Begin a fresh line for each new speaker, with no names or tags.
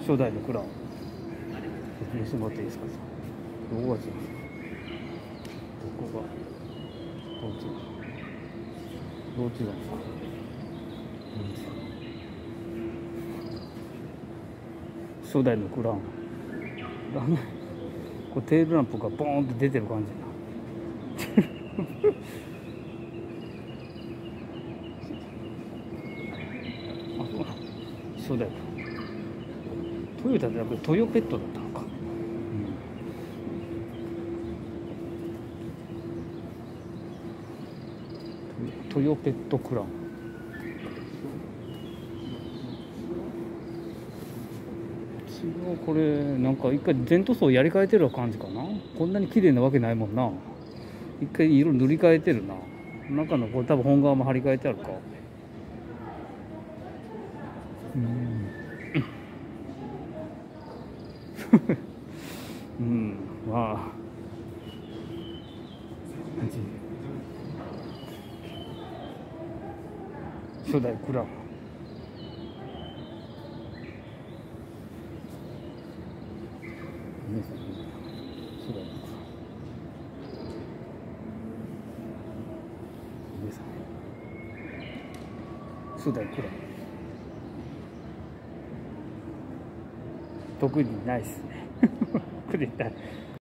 初代のクラウン見せてもらっていいですか。どこが違う、どこがどう違う、どう違うんですか。初代のクラウンこれテールランプがボーンって出てる感じなあ、そうなの。初代トヨタでなくてトヨペットだったのか。トヨペットクラウン。違う、これなんか一回全塗装やり替えてる感じかな。こんなに綺麗なわけないもんな。一回色塗り替えてるな。中のこれ多分本革も張り替えてあるか。うん、まあ初代クラウン。初代クラウン。初代クラウン。特にないっすね。くれた。